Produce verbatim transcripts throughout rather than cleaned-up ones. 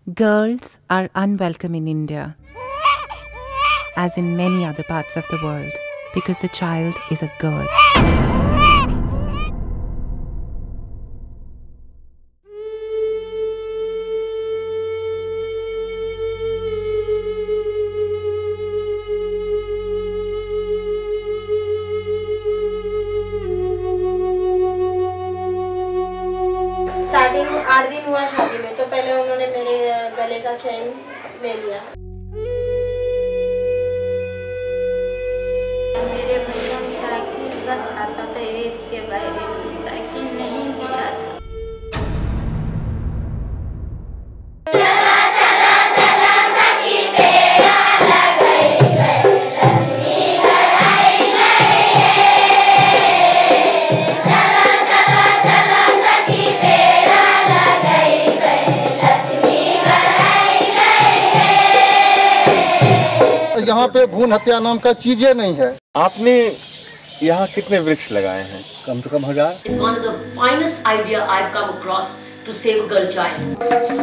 Girls are unwelcome in India, as in many other parts of the world, because the child is a girl. Starting आठ दिन हुआ शादी में, तो पहले उन्होंने मेरे गले का चेन ले लिया। मेरे भैया साइकिल का चाहता था, एज के बारे में साइकिल नहीं दिया था। यहाँ पे भ्रूण हत्या नाम का चीजें नहीं है। आपने यहाँ कितने वृक्ष लगाए हैं? कम से कम हजार। It's one of the finest idea I've come across to save a girl child.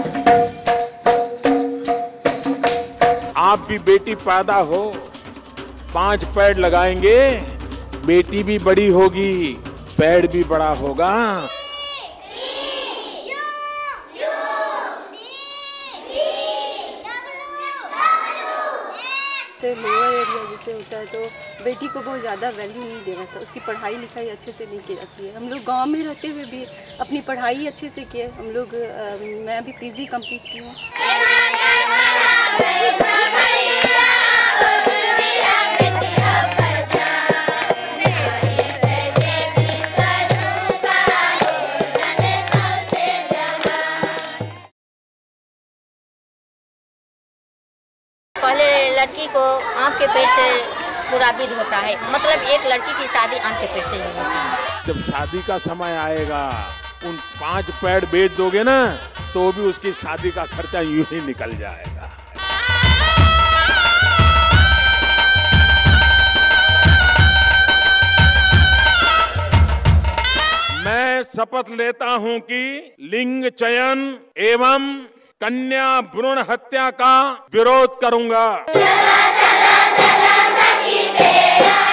आप भी बेटी पैदा हो, पांच पेड़ लगाएंगे, बेटी भी बड़ी होगी, पेड़ भी बड़ा होगा। लोअर एरिया जैसे होता है तो बेटी को बहुत ज़्यादा वैल्यू नहीं दे रहा था, उसकी पढ़ाई लिखाई अच्छे से नहीं की जाती है। हम लोग गांव में रहते हुए भी अपनी पढ़ाई अच्छे से किए। हम लोग मैं अभी पीजी कंप्लीट की हूँ। पहले लड़की को आम के पेड़ से मुराबिद होता है, मतलब एक लड़की की शादी आम के पेड़ से ही होती है। जब शादी का समय आएगा, उन पांच पेड़ बेच दोगे ना, तो भी उसकी शादी का खर्चा यूं ही निकल जाएगा। मैं शपथ लेता हूं कि लिंग चयन एवं कन्या भ्रूण हत्या का विरोध करूंगा।